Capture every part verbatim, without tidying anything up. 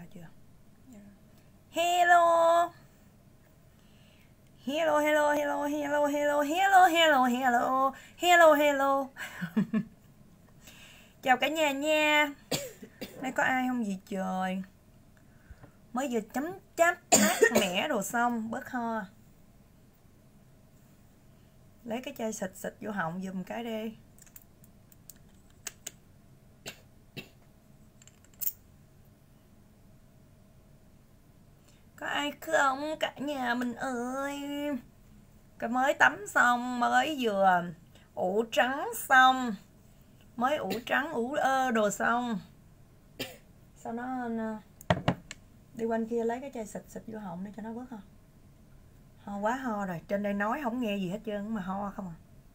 chưa? Hello. Hello hello hello hello hello hello hello hello hello hello. Chào cả nhà nha. Đây có ai không gì trời? Mới vừa chấm cháp mát mẻ đồ xong, bớt ho. Lấy cái chai xịt xịt vô họng giùm cái đi. Có ai không cả nhà mình ơi? Cái mới tắm xong, mới vừa ủ trắng xong, mới ủ trắng ủ ơ đồ xong. Sau đó đi quanh kia lấy cái chai xịt xịt vô họng để cho nó bớt ho. Ho quá ho rồi, trên đây nói không nghe gì hết trơn mà ho không à.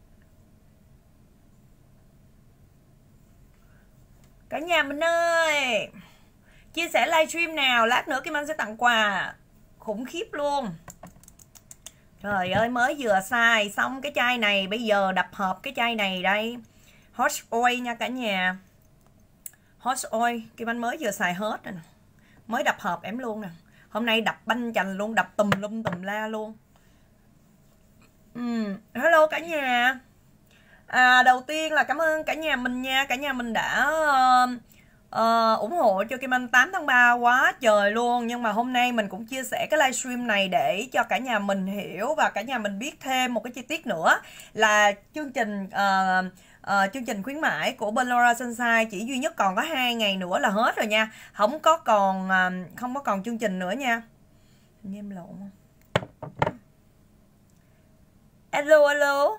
Cả nhà mình ơi, chia sẻ livestream nào, lát nữa Kim Anh sẽ tặng quà khủng khiếp luôn. Trời ơi, mới vừa xài xong cái chai này, bây giờ đập hộp cái chai này đây. Hot oil nha cả nhà. Hot oil, Kim Anh mới vừa xài hết rồi nè. Mới đập hộp em luôn nè. Hôm nay đập banh chành luôn, đập tùm lum tùm la luôn. uhm, Hello cả nhà. à, Đầu tiên là cảm ơn cả nhà mình nha. Cả nhà mình đã uh, uh, ủng hộ cho Kim Anh tám tháng ba quá trời luôn. Nhưng mà hôm nay mình cũng chia sẻ cái livestream này để cho cả nhà mình hiểu và cả nhà mình biết thêm một cái chi tiết nữa. Là chương trình uh, uh, chương trình khuyến mãi của bên Laura Sunshine chỉ duy nhất còn có hai ngày nữa là hết rồi nha. Không có còn uh, không có còn chương trình nữa nha. Nghe em lộn không? Alo alo.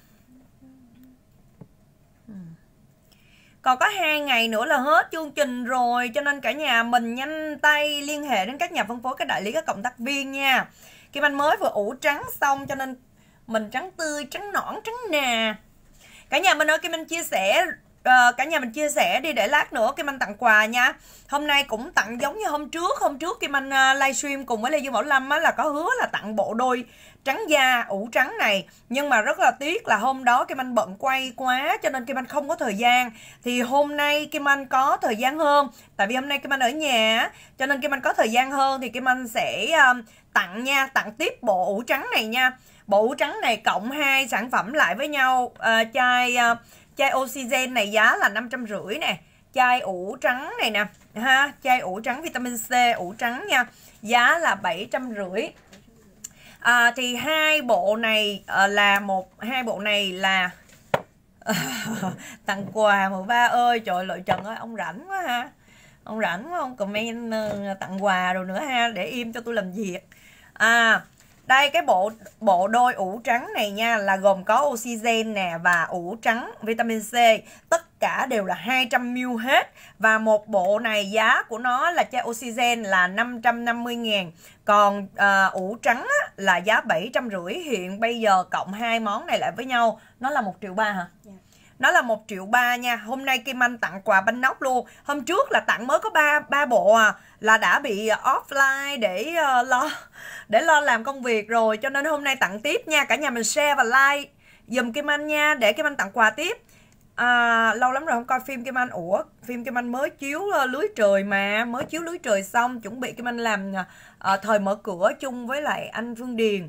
Còn có hai ngày nữa là hết chương trình rồi, cho nên cả nhà mình nhanh tay liên hệ đến các nhà phân phối, các đại lý, các cộng tác viên nha. Kim Anh mới vừa ủ trắng xong cho nên mình trắng tươi, trắng nõn, trắng nà. Cả nhà mình ơi, Kim Anh chia sẻ uh, cả nhà mình chia sẻ đi để lát nữa Kim Anh tặng quà nha. Hôm nay cũng tặng giống như hôm trước. Hôm trước Kim Anh uh, livestream cùng với Lê Dương Bảo Lâm á, là có hứa là tặng bộ đôi trắng da ủ trắng này. Nhưng mà rất là tiếc là hôm đó Kim Anh bận quay quá cho nên Kim Anh không có thời gian. Thì hôm nay Kim Anh có thời gian hơn. Tại vì hôm nay Kim Anh ở nhà cho nên Kim Anh có thời gian hơn. Thì Kim Anh sẽ uh, tặng nha, tặng tiếp bộ ủ trắng này nha. Bộ ủ trắng này cộng hai sản phẩm lại với nhau. uh, Chai uh, chai Oxygen này giá là năm trăm rưỡi nè. Chai ủ trắng này nè ha, chai ủ trắng vitamin C ủ trắng nha, giá là bảy trăm rưỡi. À, thì hai bộ này uh, là một hai bộ này là tặng quà mà ba ơi. Trời lợi Trần ơi, ông rảnh quá ha. Ông rảnh quá, ông comment uh, tặng quà rồi nữa ha, để im cho tôi làm việc. À, đây cái bộ bộ đôi ủ trắng này nha, là gồm có Oxygen nè và ủ trắng vitamin C. Tất cả đều là hai trăm mi li lít hết. Và một bộ này giá của nó là chai Oxygen là năm trăm năm mươi ngàn. Còn uh, ủ trắng á, là giá bảy trăm rưỡi. Hiện bây giờ cộng hai món này lại với nhau nó là một triệu ba hả? Yeah. Nó là một triệu ba nha. Hôm nay Kim Anh tặng quà banh nóc luôn. Hôm trước là tặng mới có ba ba bộ à, là đã bị offline để uh, lo để lo làm công việc rồi, cho nên hôm nay tặng tiếp nha. Cả nhà mình share và like dùm Kim Anh nha, để Kim Anh tặng quà tiếp. À, lâu lắm rồi không coi phim Kim Anh. Ủa, phim Kim Anh mới chiếu uh, Lưới Trời mà, mới chiếu Lưới Trời xong chuẩn bị Kim Anh làm uh, Thời Mở Cửa chung với lại anh Phương Điền.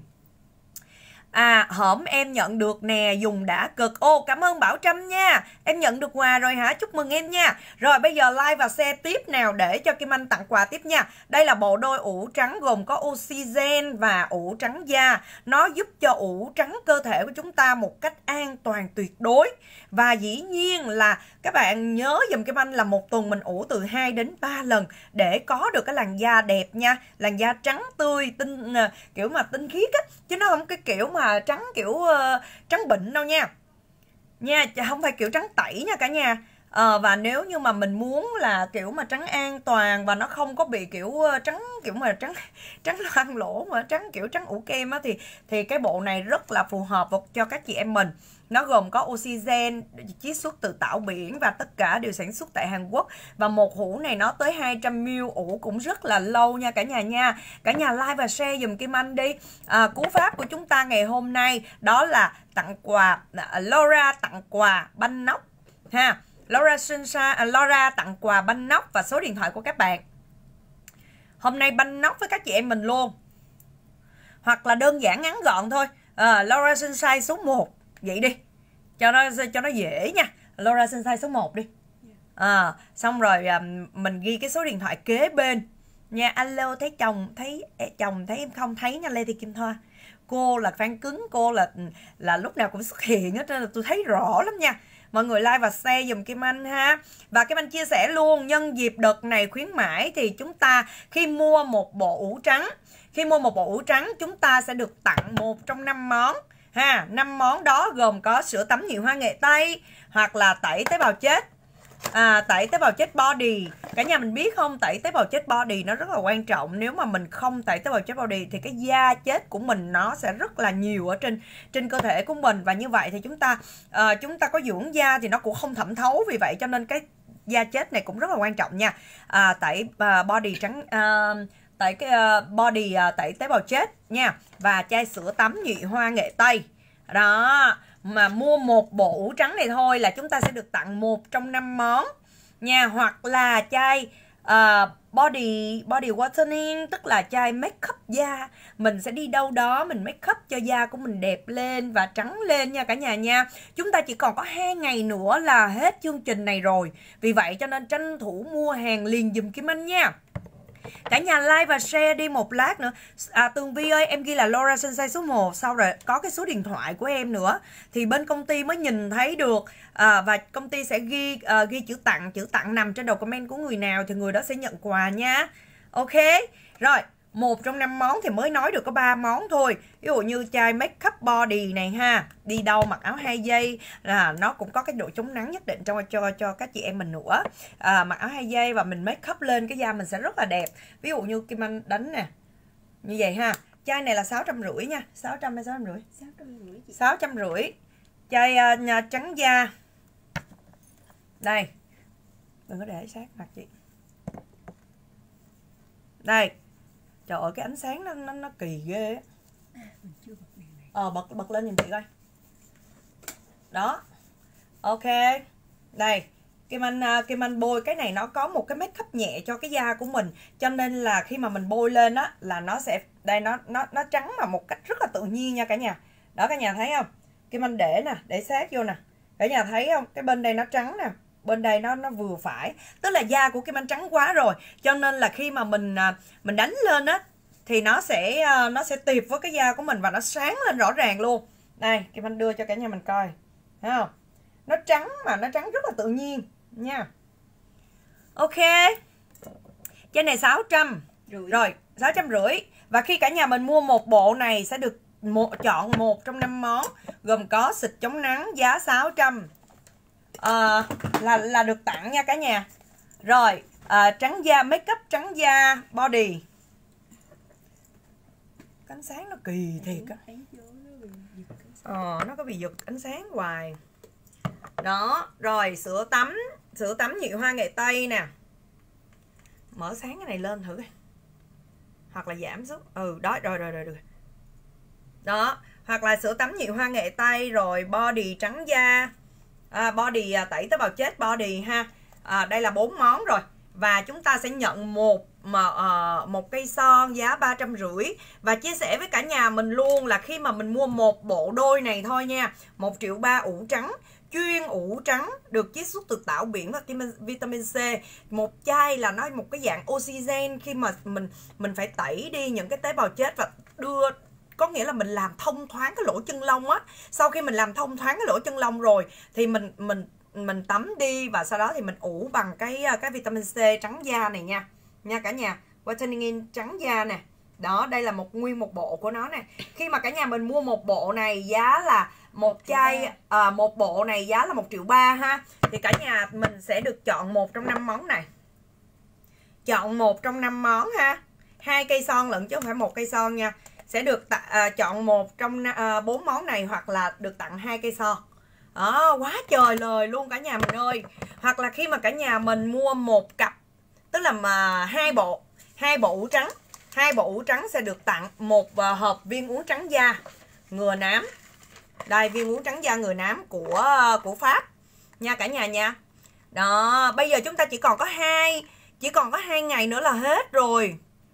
À, hổm em nhận được nè, dùng đã cực. Ô, cảm ơn Bảo Trâm nha. Em nhận được quà rồi hả? Chúc mừng em nha. Rồi bây giờ like và share tiếp nào để cho Kim Anh tặng quà tiếp nha. Đây là bộ đôi ủ trắng gồm có Oxygen và ủ trắng da. Nó giúp cho ủ trắng cơ thể của chúng ta một cách an toàn tuyệt đối. Và dĩ nhiên là các bạn nhớ dùm Kim Anh là một tuần mình ủ từ hai đến ba lần để có được cái làn da đẹp nha. Làn da trắng tươi, tinh kiểu mà tinh khiết á, chứ nó không cái kiểu mà trắng kiểu uh, trắng bệnh đâu nha. Nha, không phải kiểu trắng tẩy nha cả nhà. À, và nếu như mà mình muốn là kiểu mà trắng an toàn và nó không có bị kiểu uh, trắng kiểu mà trắng trắng loang lỗ mà trắng kiểu trắng ủ kem á, thì thì cái bộ này rất là phù hợp cho các chị em mình. Nó gồm có Oxygen chiết xuất từ tảo biển và tất cả đều sản xuất tại Hàn Quốc. Và một hũ này nó tới hai trăm mi li lít, ủ cũng rất là lâu nha cả nhà nha. Cả nhà like và share dùm Kim Anh đi. À, cú pháp của chúng ta ngày hôm nay đó là tặng quà, Laura tặng quà banh nóc ha. Laura Sunshine, Laura tặng quà banh nóc và số điện thoại của các bạn. Hôm nay banh nóc với các chị em mình luôn. Hoặc là đơn giản ngắn gọn thôi. à, Laura Sunshine số một. Vậy đi, cho nó cho nó dễ nha. Laura Sunshine số một đi. à, Xong rồi à, mình ghi cái số điện thoại kế bên nha. Alo, thấy chồng, thấy chồng thấy em không? Thấy nha Lê Thị Kim Thoa. Cô là fan cứng, cô là là lúc nào cũng xuất hiện hết, nên là tôi thấy rõ lắm nha. Mọi người like và share dùm Kim Anh ha. Và Kim Anh chia sẻ luôn, nhân dịp đợt này khuyến mãi thì chúng ta khi mua một bộ ủ trắng, khi mua một bộ ủ trắng chúng ta sẽ được tặng một trong năm món ha. Năm món đó gồm có sữa tắm nhụy hoa nghệ Tây, hoặc là tẩy tế bào chết, à, tẩy tế bào chết body. Cả nhà mình biết không, tẩy tế bào chết body nó rất là quan trọng. Nếu mà mình không tẩy tế bào chết body thì cái da chết của mình nó sẽ rất là nhiều ở trên trên cơ thể của mình, và như vậy thì chúng ta uh, chúng ta có dưỡng da thì nó cũng không thẩm thấu. Vì vậy cho nên cái da chết này cũng rất là quan trọng nha. à, tẩy uh, body trắng, uh, tẩy cái uh, body uh, tẩy tế bào chết nha, và chai sữa tắm nhụy hoa nghệ Tây đó. Mà mua một bộ ủ trắng này thôi là chúng ta sẽ được tặng một trong năm món nha. Hoặc là chai uh, body body whitening, tức là chai make up da. Mình sẽ đi đâu đó mình make up cho da của mình đẹp lên và trắng lên nha cả nhà nha. Chúng ta chỉ còn có hai ngày nữa là hết chương trình này rồi. Vì vậy cho nên tranh thủ mua hàng liền dùm Kim Anh nha. Cả nhà like và share đi một lát nữa. à, Tường Vi ơi, em ghi là Laura Sunshine số một, sau rồi có cái số điện thoại của em nữa thì bên công ty mới nhìn thấy được. à, Và công ty sẽ ghi uh, ghi chữ tặng. Chữ tặng nằm trên đầu comment của người nào thì người đó sẽ nhận quà nha. Ok. Rồi, một trong năm món thì mới nói được có ba món thôi. Ví dụ như chai make up body này ha, đi đâu mặc áo hai dây là nó cũng có cái độ chống nắng nhất định cho cho cho các chị em mình nữa. à, Mặc áo hai dây và mình make up lên cái da mình sẽ rất là đẹp. Ví dụ như Kim Anh đánh nè, như vậy ha. Chai này là sáu trăm rưỡi nha. Sáu trăm hay sáu trăm rưỡi? Sáu trăm rưỡi. Chai uh, nhà trắng da. Đây, đừng có để sát mặt chị. Đây. Trời ơi, cái ánh sáng nó nó, nó kỳ ghê á. Ờ bật bật lên giùm chị coi. Đó. Ok. Đây, Kim Anh Kim Anh bôi cái này nó có một cái make up nhẹ cho cái da của mình, cho nên là khi mà mình bôi lên á là nó sẽ đây nó nó nó trắng mà một cách rất là tự nhiên nha cả nhà. Đó cả nhà thấy không? Kim Anh để nè, để sát vô nè. Cả nhà thấy không? Cái bên đây nó trắng nè, bên đây nó nó vừa phải, tức là da của Kim Anh trắng quá rồi, cho nên là khi mà mình mình đánh lên á thì nó sẽ nó sẽ tiệp với cái da của mình và nó sáng lên rõ ràng luôn. Đây, Kim Anh đưa cho cả nhà mình coi, thấy không? Nó trắng mà nó trắng rất là tự nhiên nha. Ok, trên này sáu trăm rồi, sáu trăm rưỡi. Và khi cả nhà mình mua một bộ này sẽ được một, chọn một trong năm món gồm có xịt chống nắng giá sáu trăm. À, là là được tặng nha cả nhà. Rồi à, trắng da make up trắng da body. Ánh sáng nó kỳ thiệt á. Ờ, nó có bị giật ánh sáng hoài. Đó, rồi sữa tắm, sữa tắm nhụy hoa nghệ Tây nè. Mở sáng cái này lên thử coi. Hoặc là giảm xuống. Ừ, đó, rồi rồi rồi rồi. Đó, hoặc là sữa tắm nhụy hoa nghệ Tây, rồi body trắng da. À, body à, tẩy tế bào chết body ha. À, đây là bốn món rồi. Và chúng ta sẽ nhận một mà uh, một cây son giá ba trăm rưỡi. Và chia sẻ với cả nhà mình luôn là khi mà mình mua một bộ đôi này thôi nha, một triệu ba ủ trắng, chuyên ủ trắng, được chiết xuất từ tảo biển và vitamin C. Một chai là nó một cái dạng oxygen, khi mà mình mình phải tẩy đi những cái tế bào chết và đưa, có nghĩa là mình làm thông thoáng cái lỗ chân lông á. Sau khi mình làm thông thoáng cái lỗ chân lông rồi thì mình mình mình tắm đi, và sau đó thì mình ủ bằng cái cái vitamin C trắng da này nha. Nha cả nhà, whitening trắng da nè. Đó, đây là một nguyên một bộ của nó nè. Khi mà cả nhà mình mua một bộ này giá là một chai à, một bộ này giá là một triệu ba ha. Thì cả nhà mình sẽ được chọn một trong năm món này. Chọn một trong năm món ha. Hai cây son lận chứ không phải một cây son nha. Sẽ được à, chọn một trong à, bốn món này, hoặc là được tặng hai cây son. Đó, quá trời lời luôn cả nhà mình ơi. Hoặc là khi mà cả nhà mình mua một cặp, tức là mà hai bộ, hai bộ ủ trắng, hai bộ ủ trắng sẽ được tặng một uh, hộp viên uống trắng da ngừa nám. Đây, viên uống trắng da ngừa nám của uh, của Pháp nha cả nhà nha. Đó, bây giờ chúng ta chỉ còn có hai chỉ còn có hai ngày nữa là hết rồi.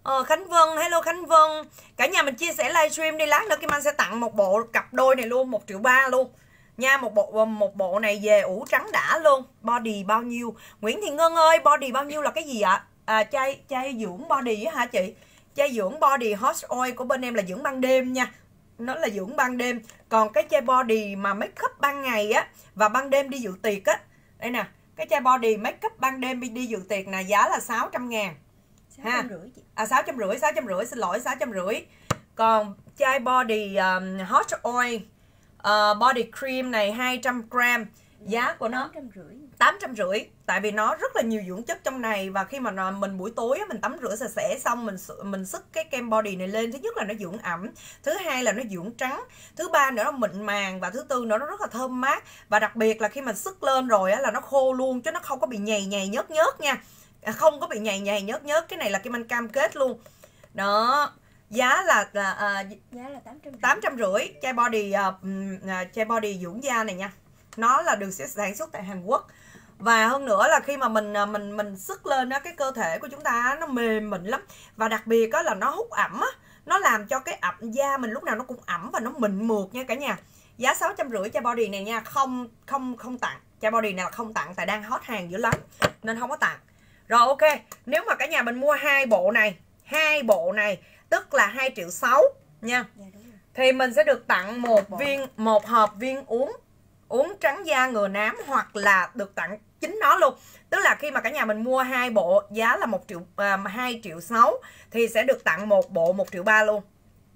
Ờ, Khánh Vân, hello Khánh Vân. Cả nhà mình chia sẻ livestream đi, lát nữa Kim Anh sẽ tặng một bộ cặp đôi này luôn, một triệu ba luôn nha. Một bộ một bộ này về ủ trắng đã luôn. Body bao nhiêu? Nguyễn Thị Ngân ơi, body bao nhiêu là cái gì ạ? À, chai chai dưỡng body á hả chị? Chai dưỡng body hot oil của bên em là dưỡng ban đêm nha. Nó là dưỡng ban đêm. Còn cái chai body mà make up ban ngày á và ban đêm đi dự tiệc á. Đây nè, cái chai body make up ban đêm đi, đi dự tiệc nè, giá là sáu trăm ngàn. Ha. À sáu trăm rưỡi, sáu trăm rưỡi, xin lỗi, sáu trăm rưỡi. Còn chai body um, hot oil uh, body cream này hai trăm gram, giá của nó tám trăm rưỡi. Tại vì nó rất là nhiều dưỡng chất trong này, và khi mà mình buổi tối mình tắm rửa sạch sẽ xong mình mình sức cái kem body này lên, thứ nhất là nó dưỡng ẩm, thứ hai là nó dưỡng trắng, thứ ba nữa nó mịn màng, và thứ tư nữa nó rất là thơm mát. Và đặc biệt là khi mình sức lên rồi á là nó khô luôn, chứ nó không có bị nhầy nhầy nhớt nhớt nha. Không có bị nhầy nhầy nhớt nhớt, cái này là Kim Anh cam kết luôn. Đó, giá là là à, giá là tám trăm rưỡi. Chai body uh, chai body dưỡng da này nha. Nó là được sản xuất tại Hàn Quốc. Và hơn nữa là khi mà mình mình mình sức lên á, cái cơ thể của chúng ta nó mềm mịn lắm, và đặc biệt á là nó hút ẩm á, nó làm cho cái ẩm da mình lúc nào nó cũng ẩm và nó mịn mượt nha cả nhà. Giá sáu trăm rưỡi chai body này nha, không không không tặng. Chai body này là không tặng tại đang hot hàng dữ lắm nên không có tặng. Rồi ok, nếu mà cả nhà mình mua hai bộ này, hai bộ này tức là hai triệu sáu nha. Dạ, thì mình sẽ được tặng một viên một hộp viên uống uống trắng da ngừa nám, hoặc là được tặng chính nó luôn. Tức là khi mà cả nhà mình mua hai bộ giá là một triệu à, hai triệu sáu thì sẽ được tặng một bộ một triệu ba luôn.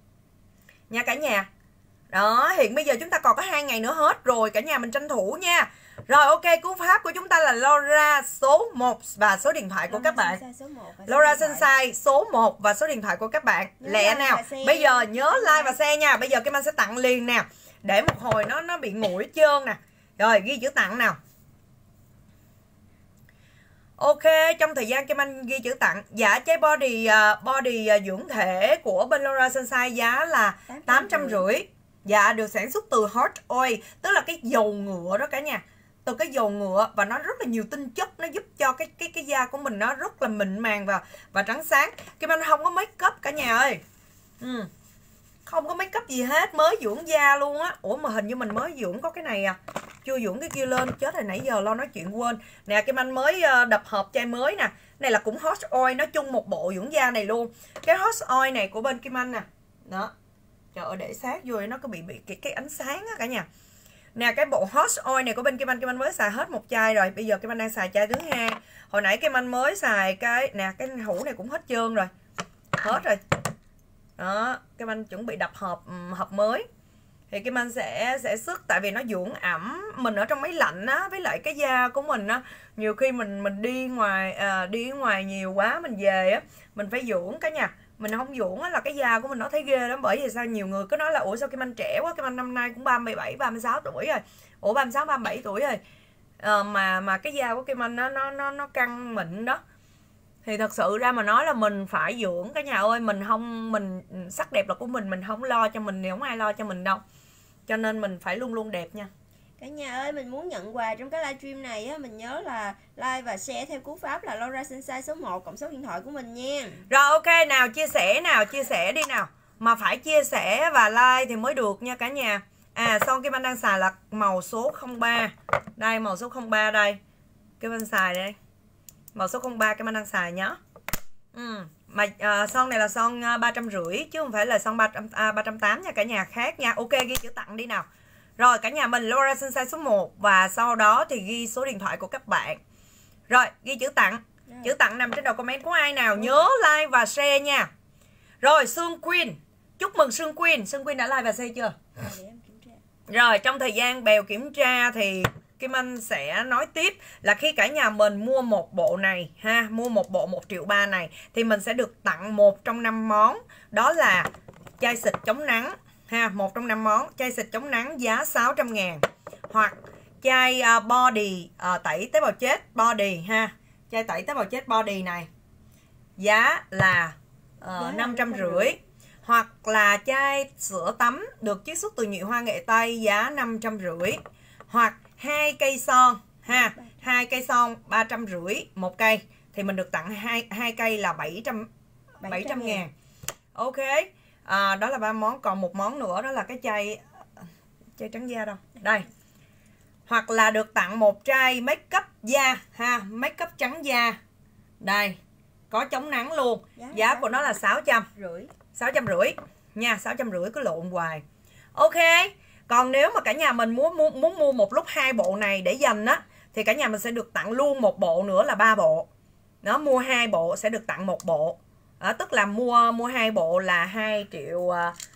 Nha cả nhà. Đó, hiện bây giờ chúng ta còn có hai ngày nữa hết rồi, cả nhà mình tranh thủ nha. Rồi ok, cú pháp của chúng ta là Laura số một và số điện thoại của các bạn. Laura Sunshine số một và số điện thoại của các bạn. Lẹ nào. Bây giờ nhớ like và share nha. Bây giờ Kim Anh sẽ tặng liền nè. Để một hồi nó nó bị nguội trơn nè. Rồi ghi chữ tặng nào. Ok, trong thời gian Kim Anh ghi chữ tặng. Dạ trái body uh, body uh, dưỡng thể của bên Laura Sunshine giá là tám trăm rưỡi. Dạ, được sản xuất từ hot oil, tức là cái dầu ngựa đó cả nhà. Từ cái dầu ngựa, và nó rất là nhiều tinh chất, nó giúp cho cái cái cái da của mình nó rất là mịn màng và và trắng sáng. Kim Anh không có make up cả nhà ơi. Ừ. Không có make up gì hết, mới dưỡng da luôn á. Ủa mà hình như mình mới dưỡng có cái này à. Chưa dưỡng cái kia lên, chết rồi nãy giờ lo nói chuyện quên. Nè Kim Anh mới đập hộp chai mới nè. Này là cũng hot oil, nói chung một bộ dưỡng da này luôn. Cái hot oil này của bên Kim Anh nè. Đó. Trời ơi, để sát vô nó có bị bị cái, cái ánh sáng á cả nhà. Nè cái bộ hot oil này của bên Kim Anh, Kim Anh mới xài hết một chai rồi. Bây giờ Kim Anh đang xài chai thứ hai. Hồi nãy Kim Anh mới xài cái nè cái hũ này cũng hết trơn rồi. Hết rồi. Đó, Kim Anh chuẩn bị đập hộp hộp mới. Thì Kim Anh sẽ sẽ sức, tại vì nó dưỡng ẩm, mình ở trong máy lạnh á, với lại cái da của mình á, nhiều khi mình mình đi ngoài à, đi ngoài nhiều quá mình về á, mình phải dưỡng cả nhà. Mình không dưỡng á là cái da của mình nó thấy ghê lắm. Bởi vì sao nhiều người cứ nói là ủa sao Kim Anh trẻ quá, Kim Anh năm nay cũng ba mươi bảy, ba mươi sáu tuổi rồi. Ủa ba mươi sáu, ba mươi bảy tuổi rồi. À, mà mà cái da của Kim Anh nó nó nó nó căng mịn đó. Thì thật sự ra mà nói là mình phải dưỡng cả nhà ơi, mình không mình sắc đẹp là của mình, mình không lo cho mình thì không ai lo cho mình đâu. Cho nên mình phải luôn luôn đẹp nha. Cả nhà ơi, mình muốn nhận quà trong cái livestream này á, mình nhớ là like và share theo cú pháp là Laura Sunshine số một cộng số điện thoại của mình nha. Rồi ok, nào chia sẻ nào, chia sẻ đi nào. Mà phải chia sẻ và like thì mới được nha cả nhà. À son Kim Anh đang xài là màu số không ba. Đây màu số không ba đây. Kim Anh xài đây. Màu số không ba Kim Anh đang xài nhá. Ừ. Mà uh, son này là son uh, ba trăm rưỡi chứ không phải là son ba trăm, à, ba trăm tám nha cả nhà, khác nha. Ok, ghi chữ tặng đi nào. Rồi cả nhà mình Laura Sunshine số một và sau đó thì ghi số điện thoại của các bạn. Rồi ghi chữ tặng. Rồi. Chữ tặng nằm trên đầu comment của ai nào, nhớ like và share nha. Rồi Sương Quyên, chúc mừng Sương Quyên. Sương Quyên đã like và share chưa? Rồi trong thời gian Bèo kiểm tra thì Kim Anh sẽ nói tiếp là khi cả nhà mình mua một bộ này ha, mua một bộ một triệu ba này thì mình sẽ được tặng một trong năm món, đó là chai xịt chống nắng ha, một trong năm món chai xịt chống nắng giá sáu trăm ngàn, hoặc chai uh, body uh, tẩy tế bào chết body ha, chai tẩy tế bào chết body này giá là uh, năm trăm rưỡi, hoặc là chai sữa tắm được chiết xuất từ nhụy hoa nghệ Tây giá năm trăm rưỡi, hoặc hai cây son ha, hai cây son ba trăm rưỡi một cây thì mình được tặng hai hai cây là bảy trăm bảy trăm ngàn. Ok, à, đó là ba món. Còn một món nữa đó là cái chai chai trắng da đâu đây, hoặc là được tặng một chai make up da ha, make up trắng da đây, có chống nắng luôn. Giá, giá của nó là sáu trăm rưỡi, sáu trăm rưỡi nha, sáu trăm rưỡi cứ lộn hoài. Ok, còn nếu mà cả nhà mình muốn muốn, muốn mua một lúc hai bộ này để dành á, thì cả nhà mình sẽ được tặng luôn một bộ nữa là ba bộ. Nó mua hai bộ sẽ được tặng một bộ. À, tức là mua mua hai bộ là hai triệu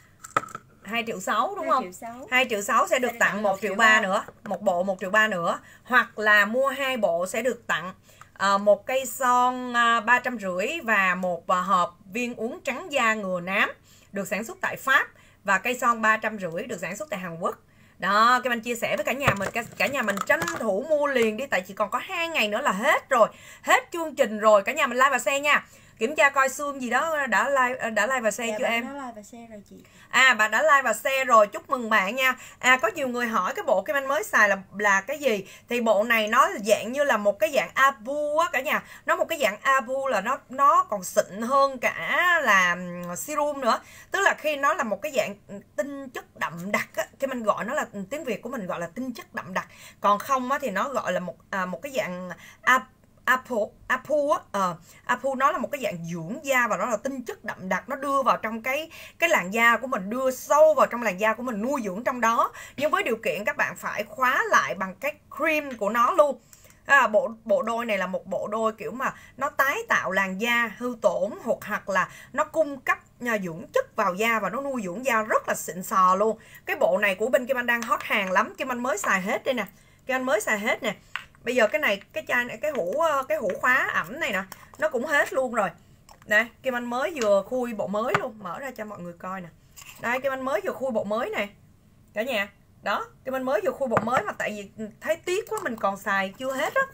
hai triệu sáu đúng không? hai triệu sáu sẽ được tặng một triệu ba nữa, một bộ một triệu ba nữa. Hoặc là mua hai bộ sẽ được tặng uh, một cây son uh, ba trăm rưỡi và một uh, hộp viên uống trắng da ngừa nám được sản xuất tại Pháp, và cây son ba trăm rưỡi được sản xuất tại Hàn Quốc. Đó, các anh chia sẻ với cả nhà mình, cả, cả nhà mình tranh thủ mua liền đi, tại chỉ còn có hai ngày nữa là hết rồi, hết chương trình rồi. Cả nhà mình like và share nha. Kiểm tra coi Xuân gì đó đã like đã like và share dạ, chưa em? Đã like và share rồi chị. À, bạn đã like và share rồi, chúc mừng bạn nha. À, có nhiều người hỏi cái bộ Kim Anh mới xài là là cái gì? Thì bộ này nó dạng như là một cái dạng Abu á cả nhà. Nó một cái dạng Abu là nó nó còn xịn hơn cả là serum nữa. Tức là khi nó là một cái dạng tinh chất đậm đặc á, Kim Anh gọi nó là, tiếng Việt của mình gọi là tinh chất đậm đặc. Còn không á thì nó gọi là một à, một cái dạng Abu Apu, Apu á, uh, Apu nó là một cái dạng dưỡng da và nó là tinh chất đậm đặc, nó đưa vào trong cái cái làn da của mình, đưa sâu vào trong làn da của mình, nuôi dưỡng trong đó. Nhưng với điều kiện các bạn phải khóa lại bằng cái cream của nó luôn. À, bộ bộ đôi này là một bộ đôi kiểu mà nó tái tạo làn da hư tổn, hoặc hoặc là nó cung cấp nhà dưỡng chất vào da và nó nuôi dưỡng da rất là xịn sò luôn. Cái bộ này của bên Kim Anh đang hot hàng lắm, Kim Anh mới xài hết đây nè, Kim Anh mới xài hết nè. Bây giờ cái này, cái chai này, cái hũ cái hũ khóa ẩm này nè, nó cũng hết luôn rồi. Nè, Kim Anh mới vừa khui bộ mới luôn, mở ra cho mọi người coi nè. Đây, Kim Anh mới vừa khui bộ mới này. Cả nhà, đó, Kim Anh mới vừa khui bộ mới mà tại vì thấy tiếc quá, mình còn xài chưa hết á.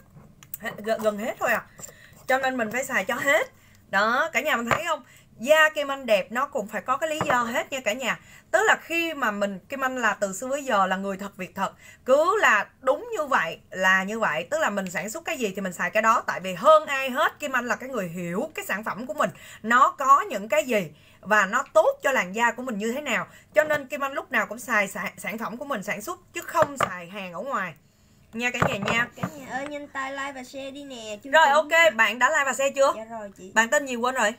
Gần hết thôi à. Cho nên mình phải xài cho hết. Đó, cả nhà mình thấy không? Da Kim Anh đẹp nó cũng phải có cái lý do hết nha cả nhà. Tức là khi mà mình, Kim Anh là từ xưa tới giờ là người thật việc thật, cứ là đúng như vậy là như vậy. Tức là mình sản xuất cái gì thì mình xài cái đó. Tại vì hơn ai hết Kim Anh là cái người hiểu cái sản phẩm của mình nó có những cái gì và nó tốt cho làn da của mình như thế nào. Cho nên Kim Anh lúc nào cũng xài sản phẩm của mình sản xuất, chứ không xài hàng ở ngoài nha cả nhà nha. Cả nhà ơi, nhanh tay like và share đi nè. Chương rồi ok, đó. Bạn đã like và share chưa? Dạ rồi chị. Bạn tên gì quên rồi?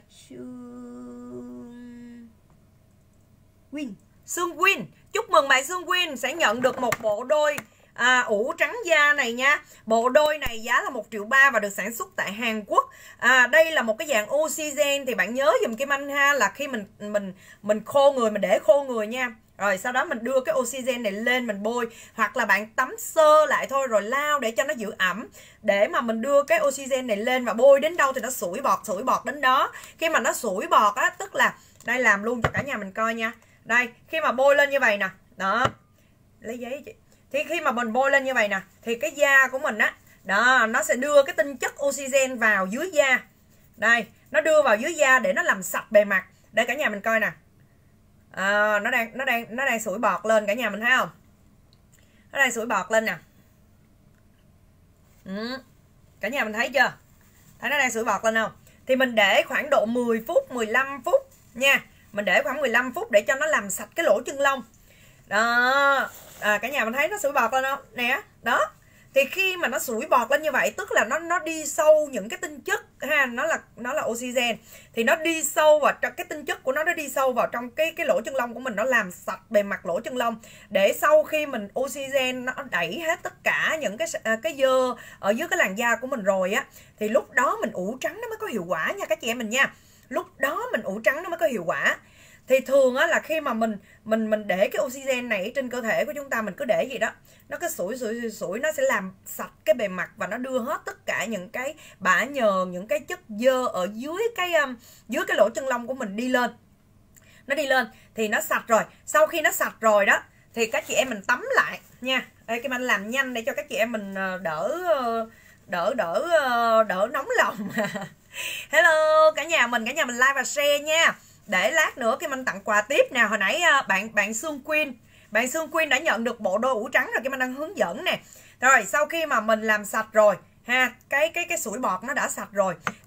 Win. Sương Win, chúc mừng bạn Sương Win sẽ nhận được một bộ đôi à, ủ trắng da này nha. Bộ đôi này giá là một triệu ba và được sản xuất tại Hàn Quốc. À, đây là một cái dạng oxygen, thì bạn nhớ dùm Kim Anh ha, là khi mình mình mình khô người, mình để khô người nha. Rồi sau đó mình đưa cái oxygen này lên mình bôi, hoặc là bạn tắm sơ lại thôi rồi lau để cho nó giữ ẩm, để mà mình đưa cái oxygen này lên và bôi đến đâu thì nó sủi bọt sủi bọt đến đó. Khi mà nó sủi bọt á, tức là đây, làm luôn cho cả nhà mình coi nha. Đây, khi mà bôi lên như vậy nè, đó, lấy giấy chị. Thì khi mà mình bôi lên như vậy nè, thì cái da của mình á, đó, nó sẽ đưa cái tinh chất oxygen vào dưới da. Đây, nó đưa vào dưới da để nó làm sạch bề mặt. Để cả nhà mình coi nè. À, nó đang nó đang nó đang sủi bọt lên, cả nhà mình thấy không? Nó đang sủi bọt lên nè. Ừ. Cả nhà mình thấy chưa? Thấy nó đang sủi bọt lên không? Thì mình để khoảng độ mười phút, mười lăm phút nha. Mình để khoảng mười lăm phút để cho nó làm sạch cái lỗ chân lông. Đó. À, cả nhà mình thấy nó sủi bọt lên không? Nè, đó. Thì khi mà nó sủi bọt lên như vậy, tức là nó nó đi sâu những cái tinh chất ha, nó là nó là oxygen, thì nó đi sâu vào trong cái tinh chất của nó nó đi sâu vào trong cái cái lỗ chân lông của mình, nó làm sạch bề mặt lỗ chân lông, để sau khi mình oxygen nó đẩy hết tất cả những cái cái dơ ở dưới cái làn da của mình rồi á, thì lúc đó mình ủ trắng nó mới có hiệu quả nha các chị em mình nha. Lúc đó mình ủ trắng nó mới có hiệu quả. Thì thường á là khi mà mình mình mình để cái oxygen này trên cơ thể của chúng ta, mình cứ để gì đó, nó cứ sủi sủi sủi sủi, nó sẽ làm sạch cái bề mặt và nó đưa hết tất cả những cái bã nhờn, những cái chất dơ ở dưới cái um, dưới cái lỗ chân lông của mình đi lên. Nó đi lên thì nó sạch rồi. Sau khi nó sạch rồi đó thì các chị em mình tắm lại nha. Đây, Kim Anh làm nhanh để cho các chị em mình đỡ đỡ đỡ đỡ nóng lòng. Hello cả nhà mình, cả nhà mình like và share nha. Để lát nữa Kim Anh tặng quà tiếp nào. Hồi nãy bạn bạn Sương Quyên, bạn Sương Quyên đã nhận được bộ đôi ủ trắng rồi, Kim Anh đang hướng dẫn nè. Rồi sau khi mà mình làm sạch rồi ha, cái cái cái sủi bọt nó đã sạch rồi, thì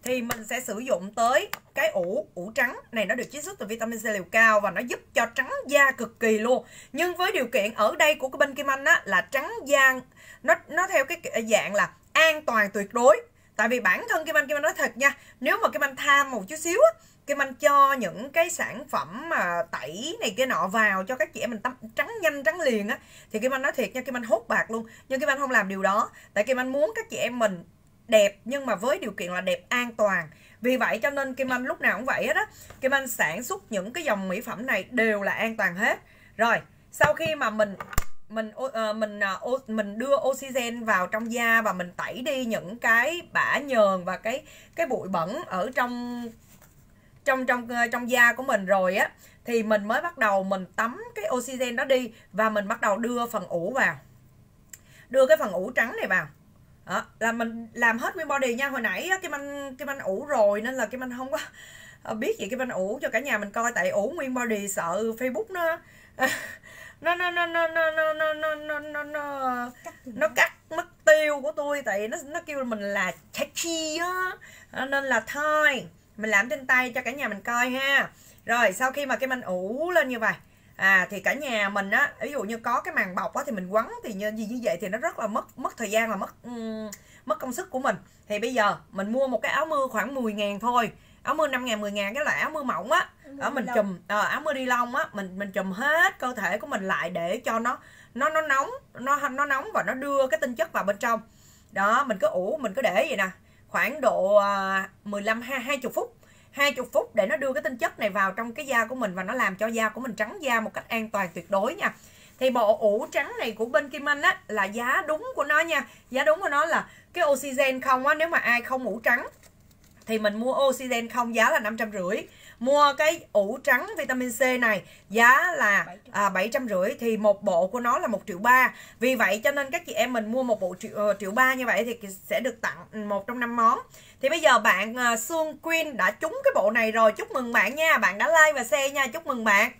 thì mình sẽ sử dụng tới cái ủ ủ trắng này. Nó được chiết xuất từ vitamin C liều cao và nó giúp cho trắng da cực kỳ luôn. Nhưng với điều kiện ở đây của cái bên Kim Anh á là trắng da nó nó theo cái dạng là an toàn tuyệt đối. Tại vì bản thân Kim Anh Kim Anh nói thật nha, nếu mà Kim Anh tham một chút xíu á, Kim Anh cho những cái sản phẩm mà tẩy này kia nọ vào cho các chị em mình tắm trắng nhanh trắng liền á, thì Kim Anh nói thiệt nha, Kim Anh hốt bạc luôn. Nhưng Kim Anh không làm điều đó, tại Kim Anh muốn các chị em mình đẹp nhưng mà với điều kiện là đẹp an toàn. Vì vậy cho nên Kim Anh lúc nào cũng vậy hết á, Kim Anh sản xuất những cái dòng mỹ phẩm này đều là an toàn hết. Rồi sau khi mà mình mình uh, mình uh, mình đưa oxygen vào trong da và mình tẩy đi những cái bã nhờn và cái cái bụi bẩn ở trong trong trong trong da của mình rồi á, thì mình mới bắt đầu mình tắm cái oxygen đó đi và mình bắt đầu đưa phần ủ vào, đưa cái phần ủ trắng này vào. Đó, là mình làm hết nguyên body nha. Hồi nãy á, Kim Anh Kim Anh ủ rồi nên là Kim Anh không có biết gì, Kim Anh ủ cho cả nhà mình coi, tại ủ nguyên body sợ Facebook nó nó nó nó nó nó nó nó nó nó nó nó nó cắt mất tiêu của tôi, tại nó nó kêu mình là techy á, nên là thôi mình làm trên tay cho cả nhà mình coi ha. Rồi sau khi mà cái mình ủ lên như vậy à, thì cả nhà mình á, ví dụ như có cái màng bọc á thì mình quấn, thì như gì như vậy thì nó rất là mất mất thời gian, là mất um, mất công sức của mình. Thì bây giờ mình mua một cái áo mưa khoảng mười ngàn thôi, áo mưa năm ngàn mười ngàn, cái loại áo mưa mỏng á, ở mình chùm à, áo mưa đi lông á, mình mình chùm hết cơ thể của mình lại để cho nó nó nó nóng, nó nó nóng và nó đưa cái tinh chất vào bên trong. Đó, mình cứ ủ, mình cứ để vậy nè, khoảng độ uh, mười lăm hai mươi phút, hai mươi phút để nó đưa cái tinh chất này vào trong cái da của mình và nó làm cho da của mình trắng da một cách an toàn tuyệt đối nha. Thì bộ ủ trắng này của bên Kim Anh á là giá đúng của nó nha, giá đúng của nó là cái oxygen không á, nếu mà ai không ủ trắng thì mình mua oxygen không giá là năm trăm rưỡi. Mua cái ủ trắng vitamin C này giá là à, bảy trăm rưỡi, thì một bộ của nó là một triệu ba. Vì vậy cho nên các chị em mình mua một bộ triệu, uh, triệu ba như vậy thì sẽ được tặng một trong năm món. Thì bây giờ bạn uh, Xuân Queen đã trúng cái bộ này rồi, chúc mừng bạn nha, bạn đã like và share nha, chúc mừng bạn.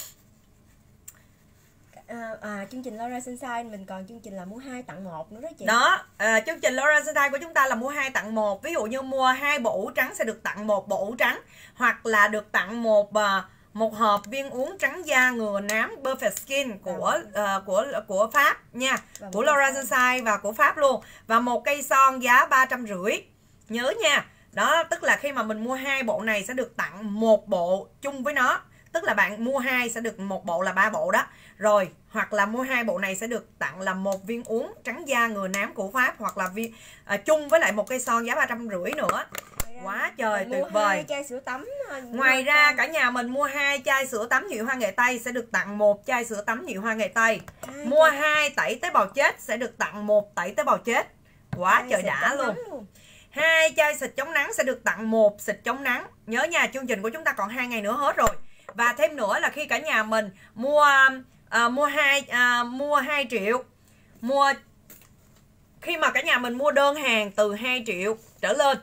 À, à, chương trình Laura Sunshine mình còn chương trình là mua hai tặng một nữa đó chị. Đó, à, chương trình Laura Sunshine của chúng ta là mua hai tặng một. Ví dụ như mua hai bộ ủ trắng sẽ được tặng một bộ ủ trắng, hoặc là được tặng một uh, một hộp viên uống trắng da ngừa nám Perfect Skin của uh, của của Pháp nha, và của Laura Sunshine và của Pháp luôn, và một cây son giá ba trăm rưỡi. Nhớ nha. Đó, tức là khi mà mình mua hai bộ này sẽ được tặng một bộ chung với nó. Tức là bạn mua hai sẽ được một bộ là ba bộ đó. Rồi, hoặc là mua hai bộ này sẽ được tặng là một viên uống trắng da ngừa nám của Pháp, hoặc là viên à, chung với lại một cây son giá ba trăm rưỡi nữa. Quá trời tuyệt vời. Hai chai sữa tắm. Ngoài ra cả nhà mình mua hai chai sữa tắm nhụy hoa nghệ Tây sẽ được tặng một chai sữa tắm nhụy hoa nghệ Tây. Hai mua hai tẩy tế bào chết sẽ được tặng một tẩy tế bào chết. Quá hai trời đã luôn. luôn. Hai chai xịt chống nắng sẽ được tặng một xịt chống nắng. Nhớ nha, chương trình của chúng ta còn hai ngày nữa hết rồi. Và thêm nữa là khi cả nhà mình mua à, mua hai à, mua hai triệu, mua khi mà cả nhà mình mua đơn hàng từ hai triệu trở lên,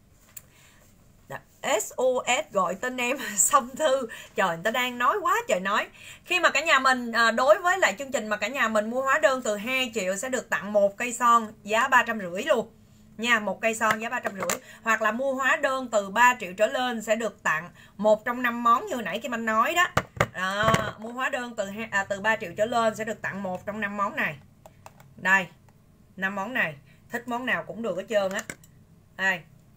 ét o ét gọi tên em xong thư, trời người ta đang nói quá trời nói. Khi mà cả nhà mình à, đối với lại chương trình mà cả nhà mình mua hóa đơn từ hai triệu sẽ được tặng một cây son giá ba trăm rưỡi luôn nha, một cây son giá ba trăm rưỡi. Hoặc là mua hóa đơn từ ba triệu trở lên sẽ được tặng một trong năm món như nãy Kim Anh nói đó. Đó, mua hóa đơn từ à, từ ba triệu trở lên sẽ được tặng một trong năm món này. Đây, năm món này, thích món nào cũng được hết trơn á. Đây.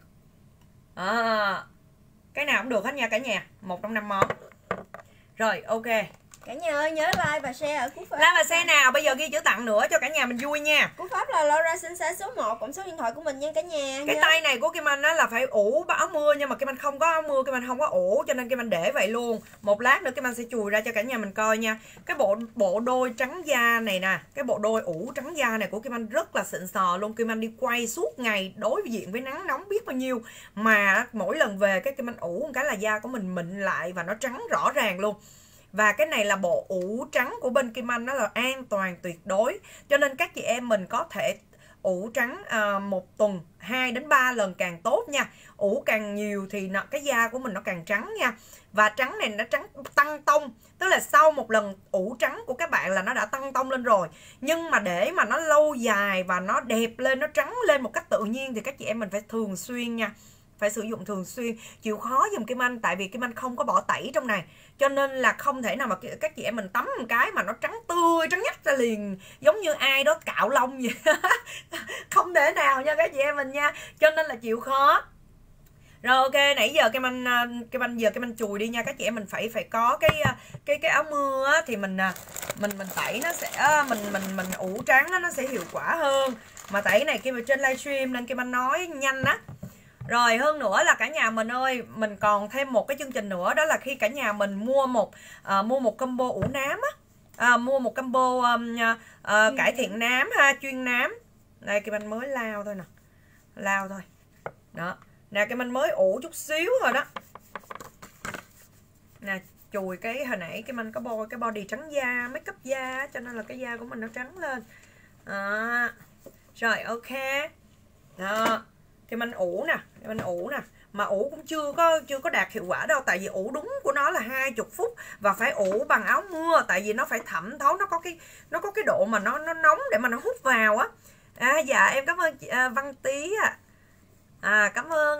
À, cái nào cũng được hết nha cả nhà, một trong năm món. Rồi, ok. Cả nhà ơi nhớ like và share ở cú pháp. Like và share nào, bây giờ ghi chữ tặng nữa cho cả nhà mình vui nha. Cú pháp là Laura Sunshine số một, cộng số điện thoại của mình nha cả nhà. Cái nhớ. tay này của Kim Anh á là phải ủ áo mưa, nhưng mà Kim Anh không có áo mưa, Kim Anh không có ủ cho nên Kim Anh để vậy luôn. Một lát nữa Kim Anh sẽ chùi ra cho cả nhà mình coi nha. Cái bộ bộ đôi trắng da này nè, cái bộ đôi ủ trắng da này của Kim Anh rất là xịn sò luôn. Kim Anh đi quay suốt ngày đối diện với nắng nóng biết bao nhiêu, mà mỗi lần về cái Kim Anh ủ một cái là da của mình mịn lại và nó trắng rõ ràng luôn. Và cái này là bộ ủ trắng của bên Kim Anh, nó là an toàn tuyệt đối. Cho nên các chị em mình có thể ủ trắng à, một tuần hai đến ba lần càng tốt nha. Ủ càng nhiều thì nó, cái da của mình nó càng trắng nha. Và trắng này nó trắng tăng tông, tức là sau một lần ủ trắng của các bạn là nó đã tăng tông lên rồi. Nhưng mà để mà nó lâu dài và nó đẹp lên, nó trắng lên một cách tự nhiên thì các chị em mình phải thường xuyên nha. phải sử dụng thường xuyên. Chịu khó giùm Kim Anh, tại vì Kim Anh không có bỏ tẩy trong này, cho nên là không thể nào mà các chị em mình tắm một cái mà nó trắng tươi, trắng nhách ra liền, giống như ai đó cạo lông vậy. Không thể nào nha các chị em mình nha, cho nên là chịu khó. Rồi ok, nãy giờ Kim Anh Kim Anh giờ Kim Anh chùi đi nha các chị em. Mình phải phải có cái cái cái áo mưa á, thì mình mình mình tẩy nó sẽ mình mình mình ủ trắng á, nó sẽ hiệu quả hơn. Mà tẩy này Kim ở trên livestream nên Kim Anh nói nhanh á. Rồi hơn nữa là cả nhà mình ơi, mình còn thêm một cái chương trình nữa, đó là khi cả nhà mình mua một à, mua một combo ủ nám á, à, mua một combo um, à, cải thiện nám ha, chuyên nám. Đây Kim Anh mới lao thôi nè, lao thôi đó nè, Kim Anh mới ủ chút xíu thôi đó nè. Chùi cái hồi nãy Kim Anh có bôi cái body trắng da, make up da, cho nên là cái da của mình nó trắng lên đó. Rồi ok đó, Kim Anh ủ nè, Kim Anh ủ nè, mà ủ cũng chưa có chưa có đạt hiệu quả đâu, tại vì ủ đúng của nó là hai mươi phút và phải ủ bằng áo mưa, tại vì nó phải thẩm thấu, nó có cái nó có cái độ mà nó nó nóng để mà nó hút vào á. À dạ em cảm ơn chị à, Văn Tý à. À cảm ơn.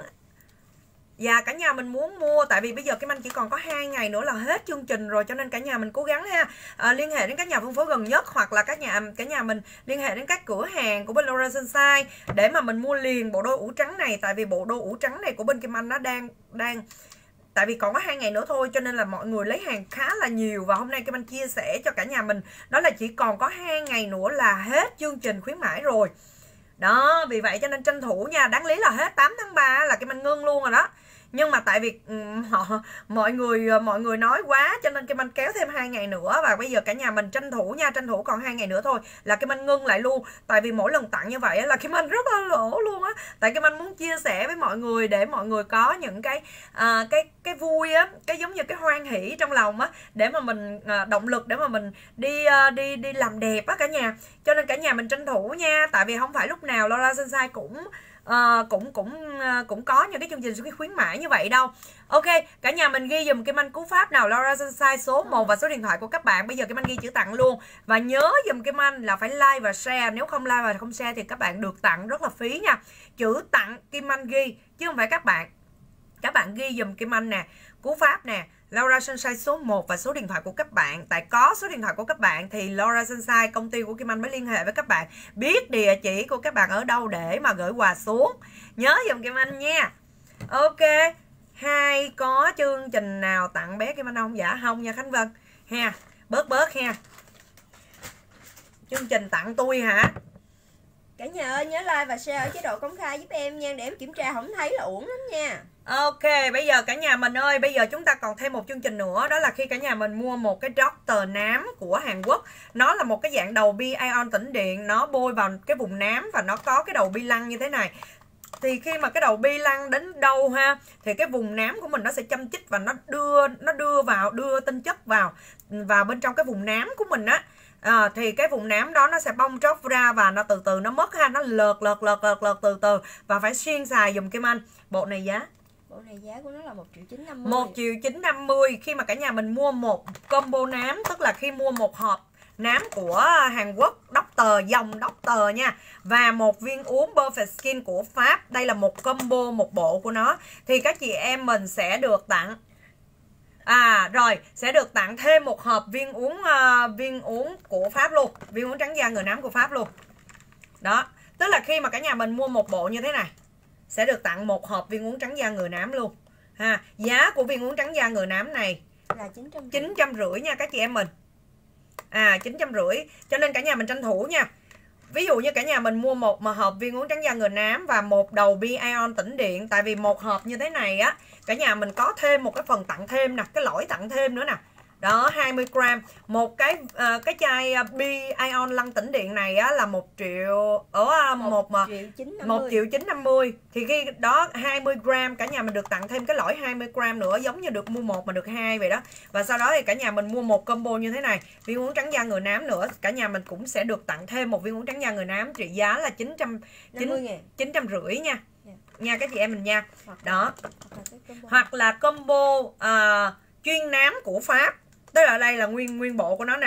Dạ cả nhà mình muốn mua, tại vì bây giờ Kim Anh chỉ còn có hai ngày nữa là hết chương trình rồi, cho nên cả nhà mình cố gắng ha, à, liên hệ đến các nhà phân phối gần nhất, hoặc là các nhà cả nhà mình liên hệ đến các cửa hàng của bên Laura Sunshine để mà mình mua liền bộ đôi ủ trắng này, tại vì bộ đôi ủ trắng này của bên Kim Anh nó đang đang tại vì còn có hai ngày nữa thôi, cho nên là mọi người lấy hàng khá là nhiều, và hôm nay Kim Anh chia sẻ cho cả nhà mình đó là chỉ còn có hai ngày nữa là hết chương trình khuyến mãi rồi đó. Vì vậy cho nên tranh thủ nha, đáng lý là hết tám tháng ba là Kim Anh ngưng luôn rồi đó, nhưng mà tại vì họ mọi người mọi người nói quá cho nên Kim Anh kéo thêm hai ngày nữa, và bây giờ cả nhà mình tranh thủ nha, tranh thủ còn hai ngày nữa thôi là Kim Anh ngưng lại luôn, tại vì mỗi lần tặng như vậy là Kim Anh rất là lỗ luôn á, tại Kim Anh muốn chia sẻ với mọi người để mọi người có những cái à, cái cái vui á, cái giống như cái hoan hỷ trong lòng á, để mà mình à, động lực để mà mình đi à, đi đi làm đẹp á cả nhà, cho nên cả nhà mình tranh thủ nha, tại vì không phải lúc nào Laura Sunshine cũng Uh, cũng cũng uh, cũng có những cái chương trình khuyến mãi như vậy đâu. Ok, cả nhà mình ghi dùm Kim Anh cú pháp nào Laura Sunshine số một và số điện thoại của các bạn. Bây giờ Kim Anh ghi chữ tặng luôn, và nhớ dùm Kim Anh là phải like và share, nếu không like và không share thì các bạn được tặng rất là phí nha. Chữ tặng Kim Anh ghi chứ không phải các bạn. Các bạn ghi dùm Kim Anh nè, cú pháp nè, Laura Sunshine số một và số điện thoại của các bạn. Tại có số điện thoại của các bạn thì Laura Sunshine, công ty của Kim Anh mới liên hệ với các bạn, biết địa chỉ của các bạn ở đâu để mà gửi quà xuống. Nhớ dùm Kim Anh nha. Ok, hai có chương trình nào tặng bé Kim Anh không? Dạ không nha Khánh Vân ha, bớt bớt ha. Chương trình tặng tôi hả? Cả nhà ơi nhớ like và share ở chế độ công khai giúp em nha, để em kiểm tra không thấy là uổng lắm nha. Ok, bây giờ cả nhà mình ơi, bây giờ chúng ta còn thêm một chương trình nữa, đó là khi cả nhà mình mua một cái doctor nám của Hàn Quốc. Nó là một cái dạng đầu bi ion tĩnh điện, nó bôi vào cái vùng nám và nó có cái đầu bi lăn như thế này. Thì khi mà cái đầu bi lăn đến đâu ha, thì cái vùng nám của mình nó sẽ châm chích và nó đưa nó đưa vào đưa tinh chất vào vào bên trong cái vùng nám của mình á. À, thì cái vùng nám đó nó sẽ bong tróc ra và nó từ từ nó mất ha, nó lợt lợt lợt lợt lợt từ từ, và phải xuyên xài dùm Kim Anh. Bộ này giá Bộ này giá của nó là một triệu chín trăm năm mươi. một triệu chín trăm năm mươi. Khi mà cả nhà mình mua một combo nám, tức là khi mua một hộp nám của Hàn Quốc, Doctor, dòng Doctor nha, và một viên uống Perfect Skin của Pháp, đây là một combo, một bộ của nó, thì các chị em mình sẽ được tặng À rồi, sẽ được tặng thêm một hộp viên uống uh, viên uống của Pháp luôn, viên uống trắng da người nám của Pháp luôn. Đó, tức là khi mà cả nhà mình mua một bộ như thế này sẽ được tặng một hộp viên uống trắng da người nám luôn. Ha, giá của viên uống trắng da người nám này là chín trăm rưỡi nha các chị em mình. À chín trăm rưỡi, cho nên cả nhà mình tranh thủ nha. Ví dụ như cả nhà mình mua một mà hộp viên uống trắng da người nám và một đầu bi ion tĩnh điện, tại vì một hộp như thế này á, cả nhà mình có thêm một cái phần tặng thêm nè, cái lõi tặng thêm nữa nè. Đó, hai mươi gram. Một cái uh, cái chai bi ion lăn tĩnh điện này á là một triệu ở uh, một mà một triệu chín trăm năm mươi. Thì khi đó hai mươi gram cả nhà mình được tặng thêm cái lõi hai mươi gram nữa, giống như được mua một mà được hai vậy đó. Và sau đó thì cả nhà mình mua một combo như thế này, viên uống trắng da người nám nữa, cả nhà mình cũng sẽ được tặng thêm một viên uống trắng da người nám trị giá là chín trăm chín trăm rưỡi nha. Yeah. Nha các chị em mình nha. Hoặc đó. Hoặc là combo uh, chuyên nám của Pháp. Tức là đây là nguyên nguyên bộ của nó nè.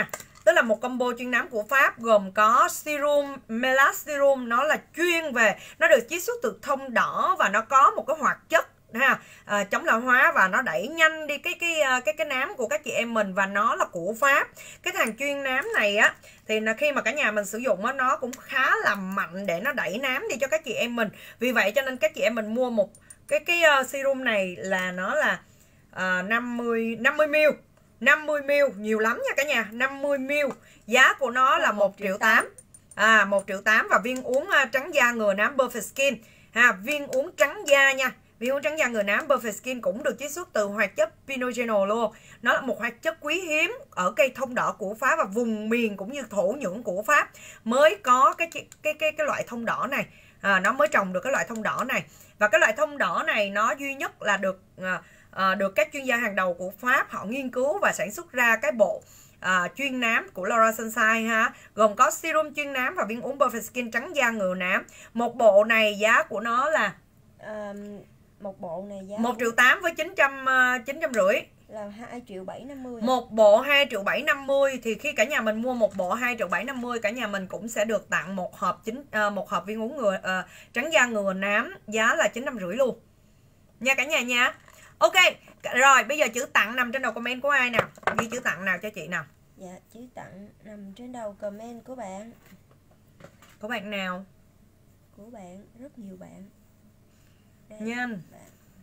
tức là một combo chuyên nám của Pháp gồm có serum Melas Serum, nó là chuyên về, nó được chiết xuất từ thông đỏ và nó có một cái hoạt chất ha, à, chống lão hóa và nó đẩy nhanh đi cái cái cái cái nám của các chị em mình, và nó là của Pháp. Cái thằng chuyên nám này á thì là khi mà cả nhà mình sử dụng á, nó cũng khá là mạnh để nó đẩy nám đi cho các chị em mình. Vì vậy cho nên các chị em mình mua một cái cái uh, serum này là nó là uh, năm mươi năm mươi mi li lít, năm mươi mi li lít nhiều lắm nha cả nhà, năm mươi mi li lít, giá của nó là một triệu tám. À, một triệu tám. Và viên uống uh, trắng da ngừa nám Perfect Skin ha, viên uống trắng da nha. Viên uống trắng da ngừa nám Perfect Skin cũng được chiết xuất từ hoạt chất Pinot luôn. Nó là một hoạt chất quý hiếm ở cây thông đỏ của Pháp và vùng miền cũng như thổ nhưỡng của Pháp mới có cái cái cái cái loại thông đỏ này. À, nó mới trồng được cái loại thông đỏ này. Và cái loại thông đỏ này nó duy nhất là được à, à, được các chuyên gia hàng đầu của Pháp họ nghiên cứu và sản xuất ra cái bộ à, chuyên nám của Laura Sunshine ha, gồm có serum chuyên nám và viên uống Perfect Skin trắng da ngừa nám. Một bộ này giá của nó là um, một bộ này giá một triệu tám với chín trăm chín trăm rưỡi là hai triệu bảy năm mươi. Một bộ hai triệu bảy năm mươi thì khi cả nhà mình mua một bộ hai triệu bảy năm mươi, cả nhà mình cũng sẽ được tặng một hộp chín uh, một hộp viên uống ngừa uh, trắng da ngừa nám, giá là chín trăm rưỡi luôn nha cả nhà nha. Ok, rồi bây giờ chữ tặng nằm trên đầu comment của ai nào? Ghi chữ tặng nào cho chị nào. Dạ, chữ tặng nằm trên đầu comment của bạn. Của bạn nào? Của bạn, rất nhiều bạn. Đây, Nhanh. bạn.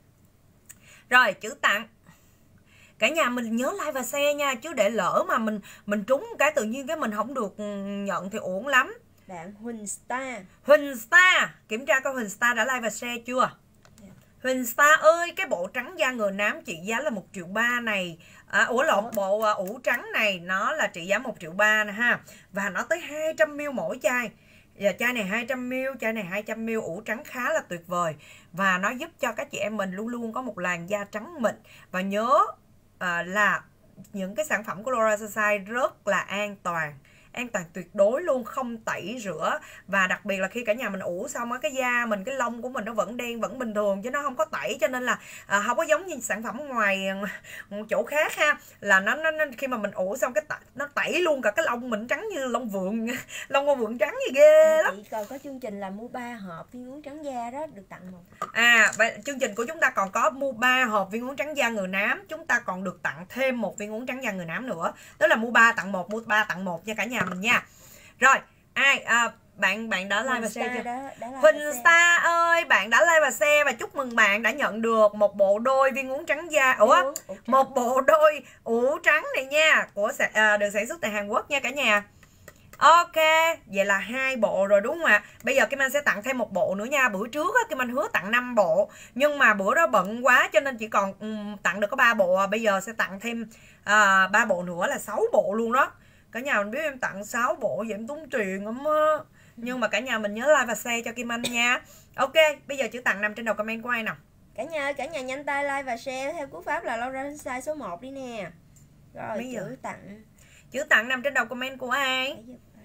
Rồi, chữ tặng. Cả nhà mình nhớ like và share nha, chứ để lỡ mà mình mình trúng cái tự nhiên cái mình không được nhận thì uổng lắm. Bạn Huỳnh Star. Huỳnh Star, kiểm tra coi Huỳnh Star đã like và share chưa? Yeah. Huỳnh Star ơi, cái bộ trắng da ngừa nám trị giá là một triệu ba này. À, ủa lộn, bộ uh, ủ trắng này nó là trị giá một triệu ba nè ha. Và nó tới hai trăm mi li lít mỗi chai. Và chai này hai trăm mi li lít, chai này hai trăm mi li lít, ủ trắng khá là tuyệt vời. Và nó giúp cho các chị em mình luôn luôn có một làn da trắng mịn. Và nhớ à, là những cái sản phẩm của Laura Sunshine rất là an toàn, an toàn tuyệt đối luôn, không tẩy rửa. Và đặc biệt là khi cả nhà mình ủ xong á, cái da mình, cái lông của mình nó vẫn đen, vẫn bình thường chứ nó không có tẩy, cho nên là à, không có giống như sản phẩm ngoài chỗ khác ha, là nó, nó, nó khi mà mình ủ xong cái nó tẩy luôn cả cái lông mình trắng như lông vượn, lông con vượn trắng gì ghê lắm. Chị còn có chương trình là mua ba hộp viên uống trắng da đó, được tặng một. À, và chương trình của chúng ta còn có mua ba hộp viên uống trắng da ngừa nám, chúng ta còn được tặng thêm một viên uống trắng da ngừa nám nữa, tức là mua ba tặng một, mua ba tặng một nha cả nhà mình nha. Rồi, ai à, bạn bạn đã like và share chưa? Huỳnh Star ơi, bạn đã like và share và chúc mừng bạn đã nhận được một bộ đôi viên uống trắng da, ủa, một bộ đôi ủ trắng này nha, của à, được sản xuất tại Hàn Quốc nha cả nhà. Ok, vậy là hai bộ rồi đúng không ạ? Bây giờ Kim Anh sẽ tặng thêm một bộ nữa nha. Bữa trước á, Kim Anh hứa tặng năm bộ, nhưng mà bữa đó bận quá cho nên chỉ còn um, tặng được có ba bộ. Bây giờ sẽ tặng thêm à, ba bộ nữa là sáu bộ luôn đó. Cả nhà mình biết em tặng sáu bộ vậy em tốn tiền lắm á. Nhưng mà cả nhà mình nhớ like và share cho Kim Anh nha. Ok, bây giờ chữ tặng nằm trên đầu comment của ai nào? Cả nhà cả nhà nhanh tay like và share theo cú pháp là Laura Sunshine số một đi nè. Rồi, bây chữ giờ tặng. Chữ tặng nằm trên đầu comment của ai?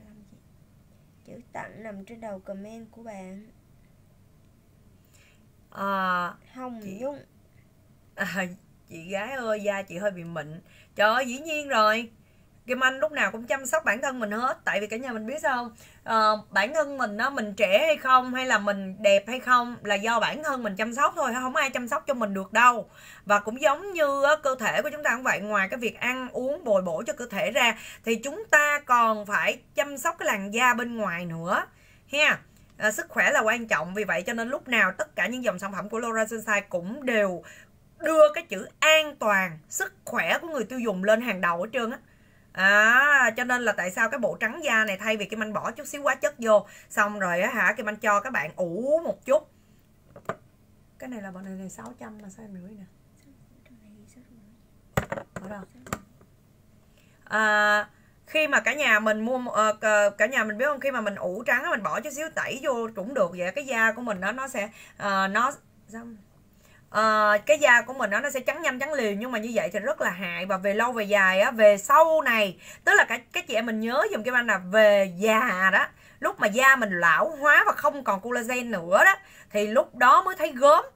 Chữ tặng nằm trên đầu comment của bạn à, Hồng chị... Nhung. À, chị gái ơi, da chị hơi bị mịn. Trời ơi, dĩ nhiên rồi, Kim Anh lúc nào cũng chăm sóc bản thân mình hết. Tại vì cả nhà mình biết sao không? À, bản thân mình á, mình trẻ hay không, hay là mình đẹp hay không là do bản thân mình chăm sóc thôi, không ai chăm sóc cho mình được đâu. Và cũng giống như á, cơ thể của chúng ta cũng vậy, ngoài cái việc ăn uống bồi bổ cho cơ thể ra thì chúng ta còn phải chăm sóc cái làn da bên ngoài nữa ha. À, sức khỏe là quan trọng, vì vậy cho nên lúc nào tất cả những dòng sản phẩm của Laura Sunshine cũng đều đưa cái chữ an toàn, sức khỏe của người tiêu dùng lên hàng đầu hết trơn á. À, cho nên là tại sao cái bộ trắng da này thay vì Kim Anh bỏ chút xíu hóa chất vô, xong rồi á hả, Kim Anh cho các bạn ủ một chút. Cái này là bộ này này sáu trăm mà sao em rưỡi nè. Ở đâu? À, khi mà cả nhà mình mua uh, cả nhà mình biết không, khi mà mình ủ trắng mình bỏ chút xíu tẩy vô cũng được, vậy cái da của mình đó nó sẽ uh, nó uh, cái da của mình đó, nó sẽ trắng nhanh trắng liền, nhưng mà như vậy thì rất là hại. Và về lâu về dài á, về sau này, tức là các các chị em mình nhớ dùm Kim Anh là về già đó, lúc mà da mình lão hóa và không còn collagen nữa đó, thì lúc đó mới thấy gớm.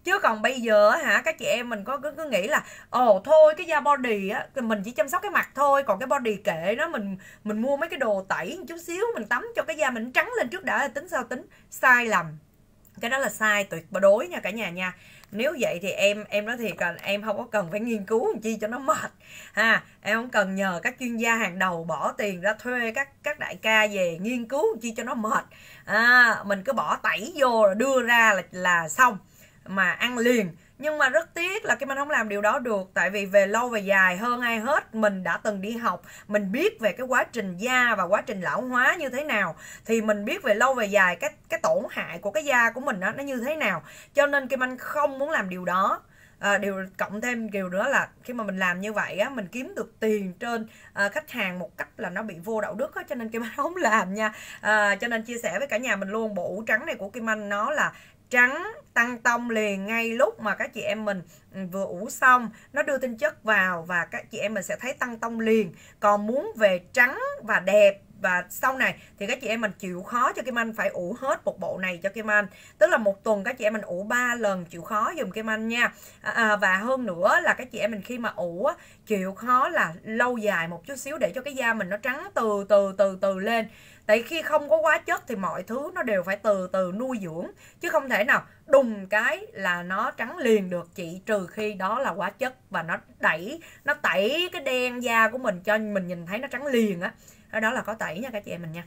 Chứ còn bây giờ hả, các chị em mình có cứ, cứ nghĩ là ồ thôi cái da body á mình chỉ chăm sóc cái mặt thôi, còn cái body kệ nó, mình mình mua mấy cái đồ tẩy một chút xíu mình tắm cho cái da mình trắng lên trước đã, tính sao tính. Sai lầm, cái đó là sai tuyệt đối nha cả nhà nha. Nếu vậy thì em em nói thiệt là em không có cần phải nghiên cứu làm chi cho nó mệt ha, em không cần nhờ các chuyên gia hàng đầu bỏ tiền ra thuê các các đại ca về nghiên cứu làm chi cho nó mệt. À, mình cứ bỏ tẩy vô rồi đưa ra là là xong mà ăn liền. Nhưng mà rất tiếc là Kim Anh không làm điều đó được, tại vì về lâu về dài hơn ai hết mình đã từng đi học, mình biết về cái quá trình da và quá trình lão hóa như thế nào, thì mình biết về lâu về dài cái cái tổn hại của cái da của mình đó, nó như thế nào, cho nên Kim Anh không muốn làm điều đó. À, điều cộng thêm điều nữa là khi mà mình làm như vậy á, mình kiếm được tiền trên à, khách hàng một cách là nó bị vô đạo đức á, cho nên Kim Anh không làm nha. À, cho nên chia sẻ với cả nhà mình luôn, bộ ủ trắng này của Kim Anh nó là trắng tăng tông liền ngay lúc mà các chị em mình vừa ủ xong, nó đưa tinh chất vào và các chị em mình sẽ thấy tăng tông liền. Còn muốn về trắng và đẹp và sau này thì các chị em mình chịu khó cho Kim Anh phải ủ hết một bộ này cho Kim Anh, tức là một tuần các chị em mình ủ ba lần, chịu khó dùm Kim Anh nha. À, à, và hơn nữa là các chị em mình khi mà ủ á, chịu khó là lâu dài một chút xíu để cho cái da mình nó trắng từ từ từ từ lên. Tại khi không có hóa chất thì mọi thứ nó đều phải từ từ nuôi dưỡng, chứ không thể nào đùng cái là nó trắng liền được chị, trừ khi đó là hóa chất và nó đẩy, nó tẩy cái đen da của mình cho mình nhìn thấy nó trắng liền á, đó là có tẩy nha các chị em mình nha.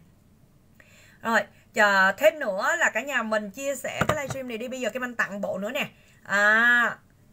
Rồi chờ thêm nữa là cả nhà mình chia sẻ cái livestream này đi, bây giờ Kim Anh tặng bộ nữa nè. À,